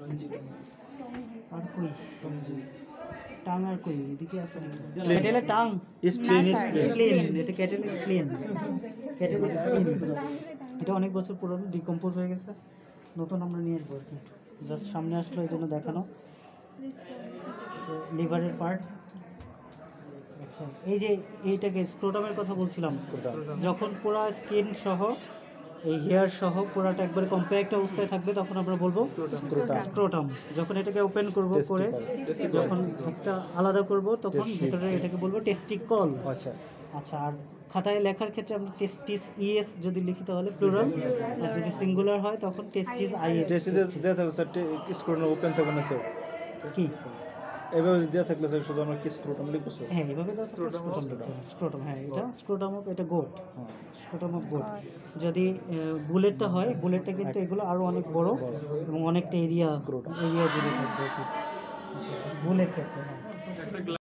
আর কই টাং আর কই এদিকে আছে নাকি ক্যাটেলের টাং স্প্লিন স্প্লিন এটা ক্যাটেল স্প্লিন ক্যাটেল স্প্লিন এটা অনেক বছর পুরনো ডিকম্পোজ হয়ে গেছে নতুন আমরা নিয়ে আসবো আর কি জাস্ট সামনে আসলো এই জন্য দেখানো লিভারের পার্ট আচ্ছা এই যে এইটাকে স্ক্রোটামের কথা বলছিলাম যখন পুরো স্কিন সহ এই হেয়ার সহ পুরাটা একবারে কম্প্যাক্ট অবস্থায় থাকবে তখন আমরা বলবো স্ক্রোটাম যখন এটাকে ওপেন করব করে যখন একটা আলাদা করব তখন ভিতরে এটাকে বলবো টেস্টিকল আচ্ছা আচ্ছা আর খাতায় লেখার ক্ষেত্রে আমরা টেস্টিস ইএস যদি লিখি তাহলে প্লুরাল আর যদি সিঙ্গুলার হয় তখন টেস্টিস আইএস টেস্টিস দেয়া থাকলে স্যার স্ক্রুটা ওপেন থাকবে না স্যার কি এভাবে দেয়া থাকলে স্যার শুধু আমরা কি স্ক্রুটা লিখবো স্যার হ্যাঁ এইভাবে তো স্ক্রোটাম হ্যাঁ এটা স্ক্রোটাম অফ এটা গোট স্ক্রোটাম অফ গোট যদি বুলেটটা হয় বুলেটটা কিন্তু এগুলো আরো অনেক বড় এবং অনেকটা এরিয়া জুড়ে থাকবে বুলেট ক্ষেত্রে হ্যাঁ